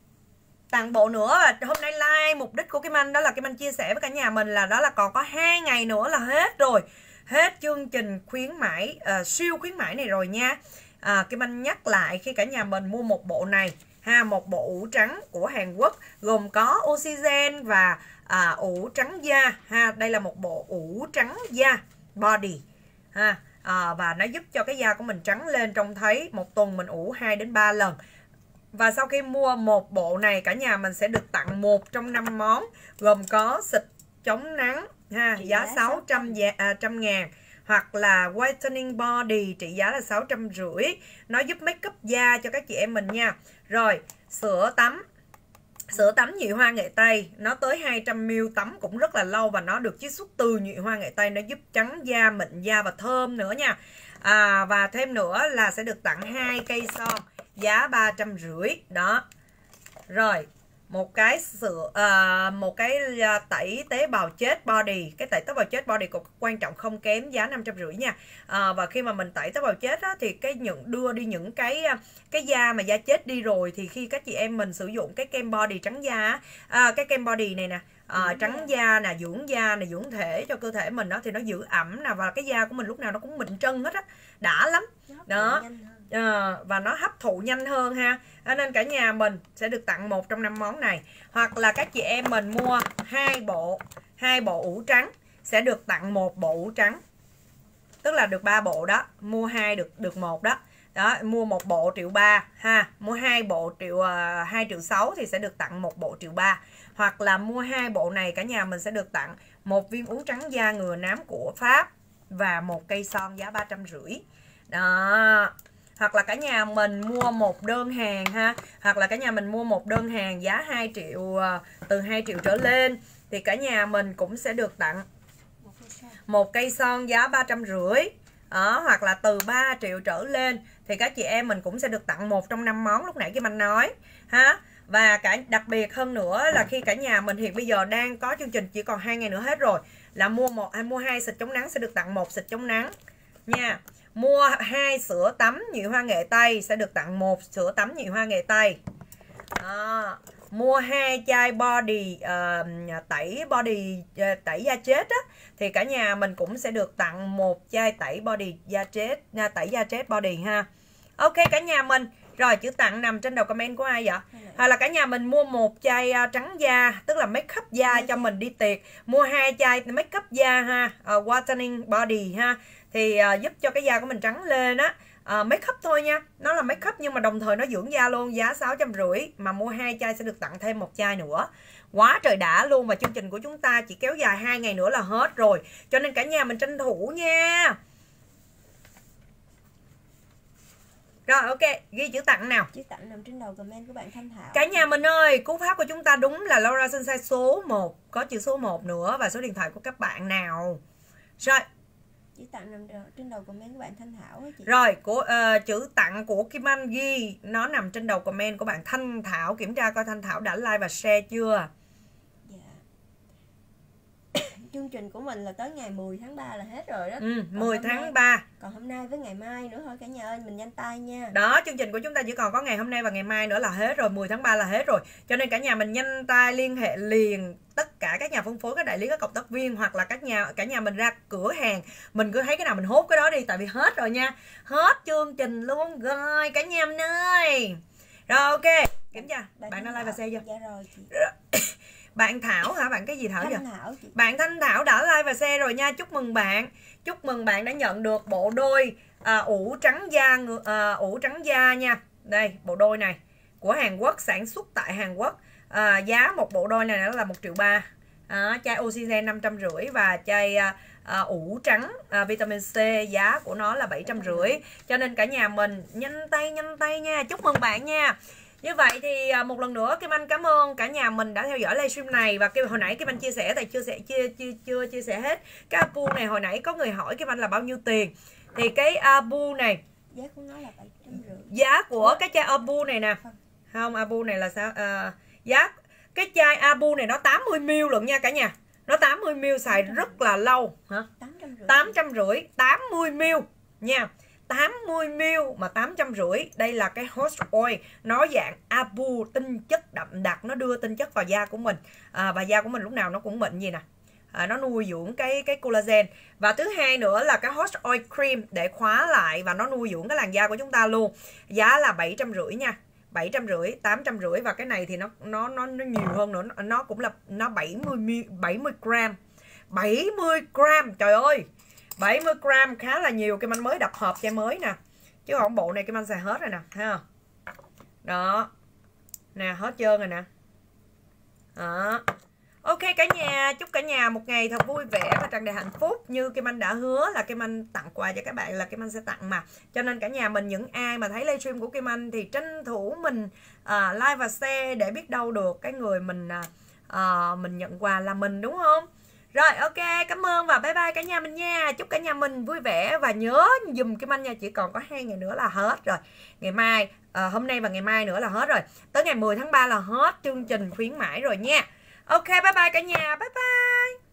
tặng bộ nữa. Hôm nay live mục đích của Kim Anh đó là Kim Anh chia sẻ với cả nhà mình là đó là còn có hai ngày nữa là hết rồi, hết chương trình khuyến mãi uh, siêu khuyến mãi này rồi nha. À, Kim Anh nhắc lại, khi cả nhà mình mua một bộ này ha, một bộ ủ trắng của Hàn Quốc gồm có Oxygen và à, ủ trắng da ha, đây là một bộ ủ trắng da body ha. À, và nó giúp cho cái da của mình trắng lên trông thấy. Một tuần mình ủ hai đến ba lần. Và sau khi mua một bộ này, cả nhà mình sẽ được tặng một trong năm món gồm có xịt chống nắng ha, giá sáu trăm ngàn, hoặc là whitening body trị giá là sáu trăm rưỡi, nó giúp make up da cho các chị em mình nha. Rồi sữa tắm, sữa tắm nhụy hoa nghệ Tây, nó tới hai trăm mi li lít, tắm cũng rất là lâu và nó được chiết xuất từ nhụy hoa nghệ Tây, nó giúp trắng da, mịn da và thơm nữa nha. À, và thêm nữa là sẽ được tặng hai cây son giá ba trăm rưỡi đó. Rồi một cái sữa à, một cái tẩy tế bào chết body, cái tẩy tế bào chết body cũng quan trọng không kém, giá năm trăm rưỡi nha. À, và khi mà mình tẩy tế bào chết á, thì cái những đưa đi những cái cái da mà da chết đi rồi, thì khi các chị em mình sử dụng cái kem body trắng da à, cái kem body này nè, à, trắng da nè, dưỡng da nè, dưỡng thể cho cơ thể mình đó, thì nó giữ ẩm nè, và cái da của mình lúc nào nó cũng mịn trân hết á, đã lắm đó. À, và nó hấp thụ nhanh hơn ha. À, nên cả nhà mình sẽ được tặng một trong năm món này, hoặc là các chị em mình mua hai bộ hai bộ ủ trắng sẽ được tặng một bộ ủ trắng, tức là được ba bộ đó, mua hai được được một đó. Đó, mua một bộ triệu ba ha, mua hai bộ triệu uh, hai triệu sáu thì sẽ được tặng một bộ triệu ba, hoặc là mua hai bộ này cả nhà mình sẽ được tặng một viên uống trắng da ngừa nám của Pháp và một cây son giá ba trăm rưỡi đó. Hoặc là cả nhà mình mua một đơn hàng ha, hoặc là cả nhà mình mua một đơn hàng giá hai triệu, từ hai triệu trở lên thì cả nhà mình cũng sẽ được tặng một cây son giá ba trăm rưỡi đó. Hoặc là từ ba triệu trở lên thì các chị em mình cũng sẽ được tặng một trong năm món lúc nãy Kim Anh nói ha. Và cả đặc biệt hơn nữa là khi cả nhà mình hiện bây giờ đang có chương trình chỉ còn hai ngày nữa hết rồi, là mua một hay mua hai xịt chống nắng sẽ được tặng một xịt chống nắng nha. Mua hai sữa tắm nhụy hoa nghệ Tây sẽ được tặng một sữa tắm nhụy hoa nghệ Tây. À, mua hai chai body uh, tẩy body uh, tẩy da chết á, thì cả nhà mình cũng sẽ được tặng một chai tẩy body da chết, uh, tẩy da chết body ha. Ok cả nhà mình. Rồi chữ tặng nằm trên đầu comment của ai vậy? Hoặc là cả nhà mình mua một chai uh, trắng da, tức là make up da cho mình đi tiệc, mua hai chai make up da ha, uh, whitening body ha, thì uh, giúp cho cái da của mình trắng lên á. Uh, make up thôi nha, nó là make up nhưng mà đồng thời nó dưỡng da luôn, giá sáu trăm rưỡi, mà mua hai chai sẽ được tặng thêm một chai nữa, quá trời đã luôn. Và chương trình của chúng ta chỉ kéo dài hai ngày nữa là hết rồi, cho nên cả nhà mình tranh thủ nha. Rồi ok, ghi chữ tặng nào. Chữ tặng nằm trên đầu comment của bạn Thanh Thảo. Cả nhà mình ơi, cú pháp của chúng ta đúng là Laura Sunshine số một. Có chữ số một nữa và số điện thoại của các bạn nào. Rồi. Chữ tặng nằm trên đầu comment của bạn Thanh Thảo á chị. Rồi, của uh, chữ tặng của Kim Anh ghi nó nằm trên đầu comment của bạn Thanh Thảo. Kiểm tra coi Thanh Thảo đã like và share chưa. Dạ. Chương trình của mình là tới ngày mười tháng ba là hết rồi đó. Ừ, mười tháng ba. Còn hôm nay với ngày mai nữa thôi cả nhà ơi, mình nhanh tay nha. Đó, chương trình của chúng ta chỉ còn có ngày hôm nay và ngày mai nữa là hết rồi, mười tháng ba là hết rồi. Cho nên cả nhà mình nhanh tay liên hệ liền tất cả các nhà phân phối, các đại lý, các cộng tác viên, hoặc là các nhà cả nhà mình ra cửa hàng, mình cứ thấy cái nào mình hốt cái đó đi, tại vì hết rồi nha. Hết chương trình luôn rồi cả nhà mình ơi. Rồi ok, kiểm tra. Bạn, bạn đã like và share chưa? Dạ rồi chị. Bạn Thảo hả? Bạn cái gì Thảo vậy? Thanh Thảo chị. Bạn Thanh Thảo đã like và share rồi nha. Chúc mừng bạn. Chúc mừng bạn đã nhận được bộ đôi à, ủ trắng da à, ủ trắng da nha. Đây, bộ đôi này của Hàn Quốc, sản xuất tại Hàn Quốc. À, giá một bộ đôi này là một triệu ba. À, chai Oxygen năm trăm rưỡi và chai à, à, ủ trắng à, vitamin C giá của nó là bảy trăm rưỡi. Cho nên cả nhà mình nhanh tay nhanh tay nha. Chúc mừng bạn nha. Như vậy thì một lần nữa Kim Anh cảm ơn cả nhà mình đã theo dõi livestream này. Và hồi nãy Kim Anh chia sẻ thì chưa sẻ chia chưa, chưa chia sẻ hết. Cái Abu này hồi nãy có người hỏi Kim Anh là bao nhiêu tiền. Thì cái Abu này giá của nó là bảy trăm rưỡi. Giá của cái chai Abu này nè. Không, Abu này là sao? À, giá cái chai Abu này nó tám mươi mi li lít lận nha cả nhà. Nó tám mươi mi li lít xài rất là lâu hả? tám trăm rưỡi, tám mươi mi li lít nha. tám mươi mi li lít mà tám trăm rưỡi. Đây là cái Host Oil, nó dạng Abu, tinh chất đậm đặc, nó đưa tinh chất vào da của mình. À, và da của mình lúc nào nó cũng mịn gì nè. À, nó nuôi dưỡng cái cái collagen. Và thứ hai nữa là cái Host Oil Cream để khóa lại và nó nuôi dưỡng cái làn da của chúng ta luôn. Giá là bảy trăm rưỡi nha. bảy trăm rưỡi, tám trăm rưỡi, và cái này thì nó nó nó nó nhiều hơn nữa, nó cũng là nó bảy mươi bảy mươi gram. bảy mươi gram, trời ơi. bảy mươi gram khá là nhiều. Kim Anh mới đập hộp chai mới nè. Chứ không bộ này Kim Anh xài hết rồi nè, thấy không? Đó. Nè, hết trơn rồi nè. Đó. Ok cả nhà, chúc cả nhà một ngày thật vui vẻ và tràn đầy hạnh phúc. Như Kim Anh đã hứa là Kim Anh tặng quà cho các bạn là Kim Anh sẽ tặng mà. Cho nên cả nhà mình, những ai mà thấy livestream của Kim Anh thì tranh thủ mình uh, like và share để biết đâu được cái người mình uh, mình nhận quà là mình, đúng không? Rồi ok, cảm ơn và bye bye cả nhà mình nha. Chúc cả nhà mình vui vẻ và nhớ dùm Kim Anh nha, chỉ còn có hai ngày nữa là hết rồi. Ngày mai, uh, hôm nay và ngày mai nữa là hết rồi. Tới ngày mười tháng ba là hết chương trình khuyến mãi rồi nha. Ok, bye bye cả nhà, bye bye.